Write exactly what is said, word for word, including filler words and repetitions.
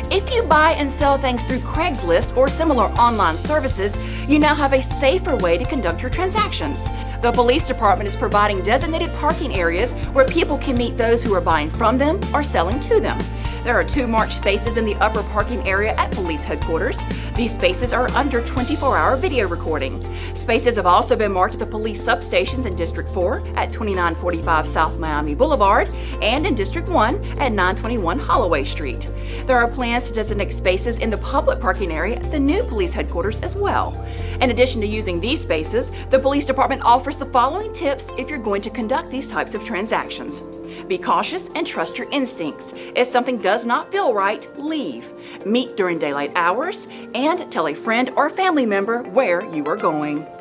If you buy and sell things through Craigslist or similar online services, you now have a safer way to conduct your transactions. The police department is providing designated parking areas where people can meet those who are buying from them or selling to them. There are two marked spaces in the upper parking area at police headquarters. These spaces are under twenty-four hour video recording. Spaces have also been marked at the police substations in District four at twenty-nine forty-five South Miami Boulevard and in District one at nine twenty-one Holloway Street. There are plans to designate spaces in the public parking area at the new police headquarters as well. In addition to using these spaces, the police department offers the following tips if you're going to conduct these types of transactions. Be cautious and trust your instincts. If something does not feel right, leave. Meet during daylight hours and tell a friend or family member where you are going.